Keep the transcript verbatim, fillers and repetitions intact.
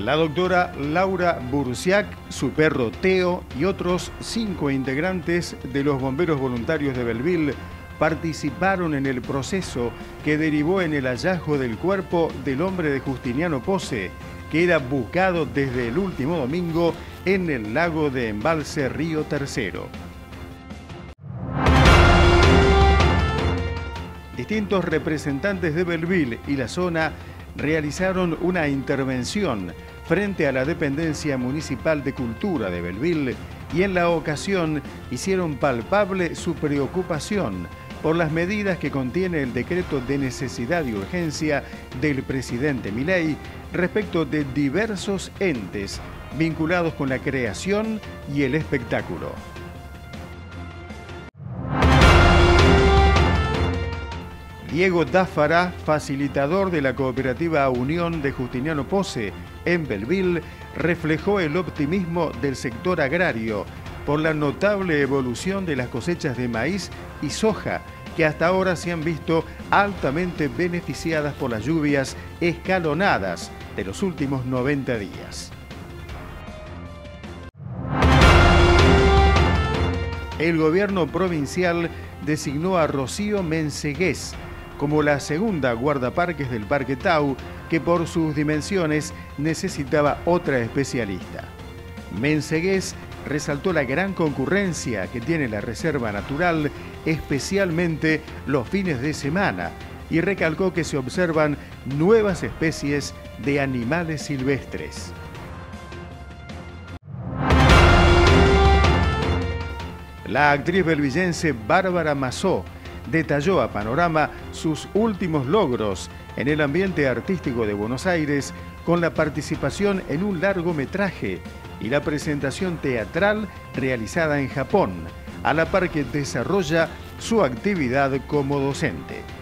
La doctora Laura Bursiak, su perro Teo y otros cinco integrantes de los bomberos voluntarios de Belleville participaron en el proceso que derivó en el hallazgo del cuerpo del hombre de Justiniano Posse, que era buscado desde el último domingo en el lago de embalse Río Tercero. Distintos representantes de Belleville y la zona realizaron una intervención frente a la Dependencia Municipal de Cultura de Belleville y en la ocasión hicieron palpable su preocupación por las medidas que contiene el decreto de necesidad y urgencia del presidente Milei respecto de diversos entes vinculados con la creación y el espectáculo. Diego Dáfara, facilitador de la cooperativa Unión de Justiniano Posse en Belleville, reflejó el optimismo del sector agrario por la notable evolución de las cosechas de maíz y soja, que hasta ahora se han visto altamente beneficiadas por las lluvias escalonadas de los últimos noventa días. El gobierno provincial designó a Rocío Mensegués como la segunda guardaparques del Parque Tau, que por sus dimensiones necesitaba otra especialista. Mensegués resaltó la gran concurrencia que tiene la reserva natural, especialmente los fines de semana, y recalcó que se observan nuevas especies de animales silvestres. La actriz belvillense Bárbara Massó detalló a Panorama sus últimos logros en el ambiente artístico de Buenos Aires con la participación en un largometraje y la presentación teatral realizada en Japón, a la par que desarrolla su actividad como docente.